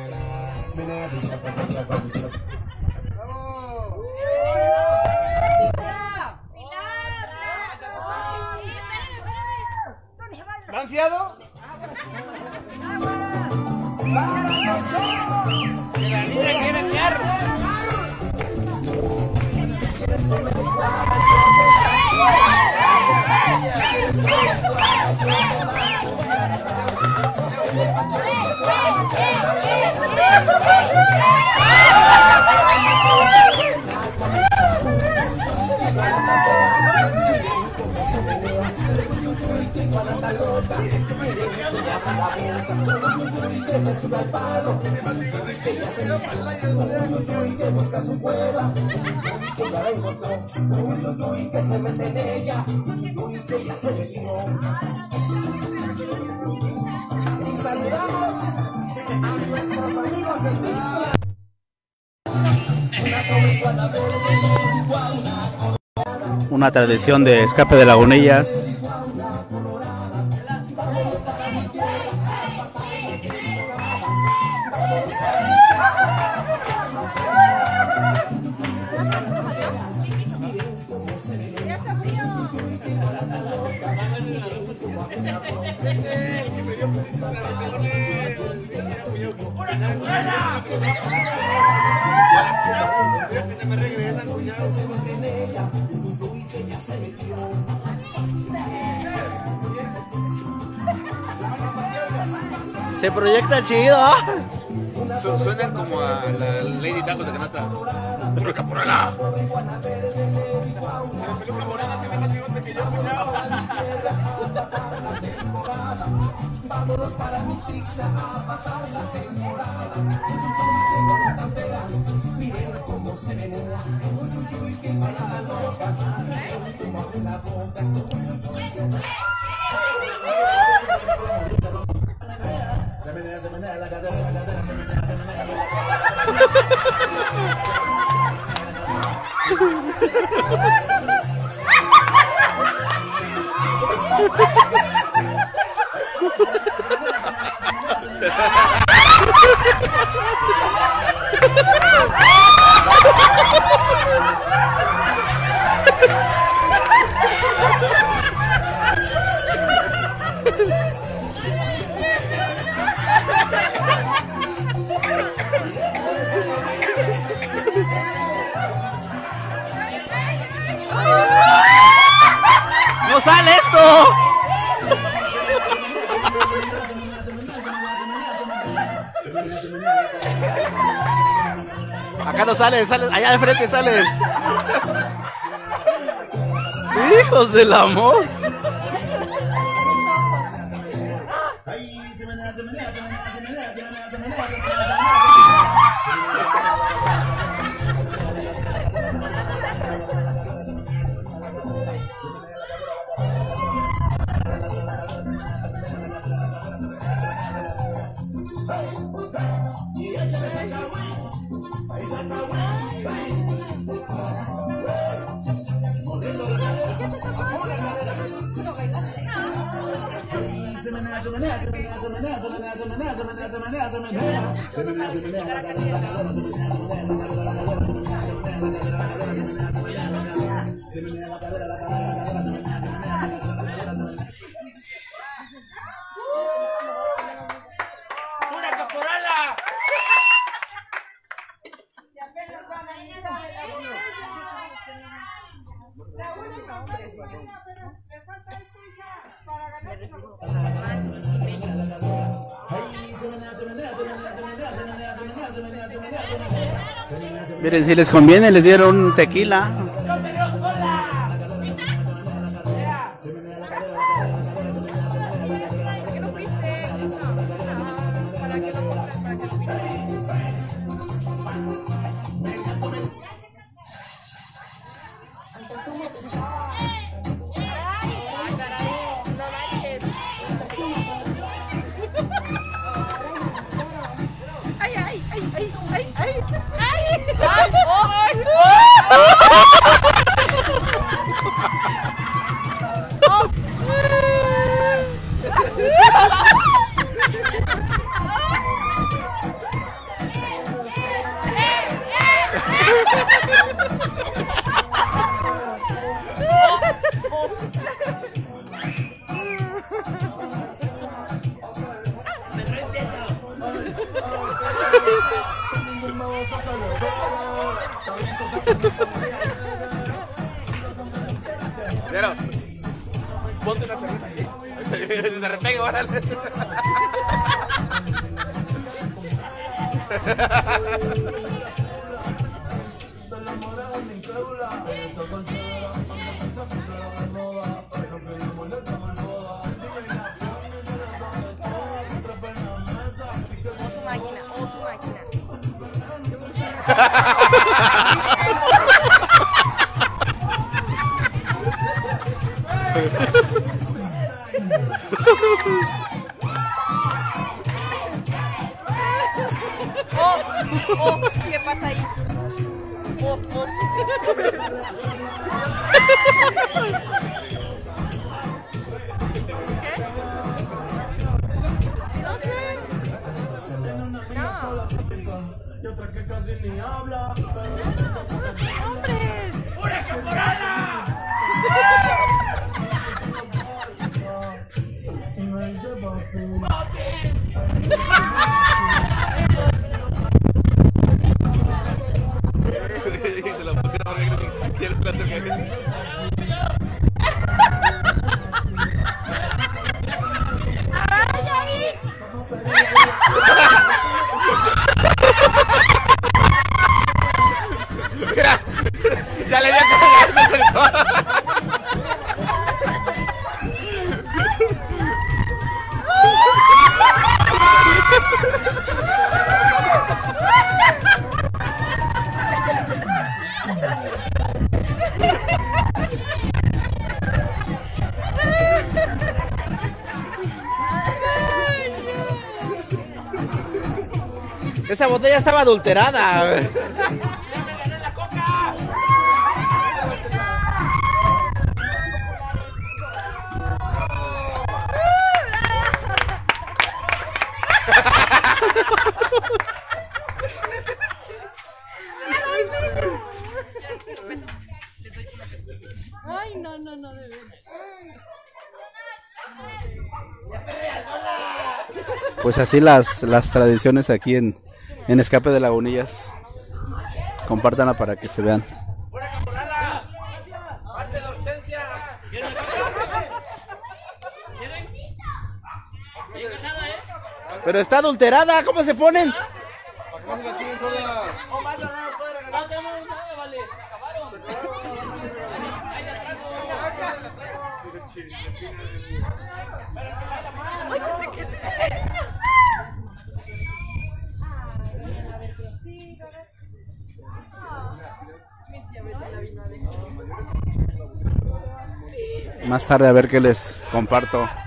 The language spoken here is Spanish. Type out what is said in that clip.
¿Van fiado? Que la niña quiere enseñar. Y saludamos a nuestros amigos del Mixto. Una tradición de escape de Lagunillas. Se proyecta chido. Suenan como a la Lady Tacos de Canasta. ¡Peluca Morena! Peluca Morena tiene más bigote que yo, cuñado. Vámonos para mi Tixla a pasar la temporada. Miren cómo se menea. Que para la loca. Cómo abre la boca. Se menea la cadera, se menea. ¡No sale esto! Acá no sale, sale, allá de frente sale. ¡Hijos del amor! ¡Pura caporala! Miren, si les conviene, les dieron un tequila. Pero, ponte una cerveza aquí. Te repego, órale. Oh, ¿qué pasa ahí? Oh. ¿Qué? No sé. No. Y otra que casi ni habla. ¡Hombre! ¡Pura caporala! Y me dice papi. Se lo puse porque quiero la tocar. Mira, ya le dio con el codo. Esa botella estaba adulterada. Ay, no, de veras. Pues así las tradiciones aquí en Escape de Lagunillas. Compártanla para que se vean. Pero está adulterada, ¿cómo se ponen? Más tarde a ver qué les comparto.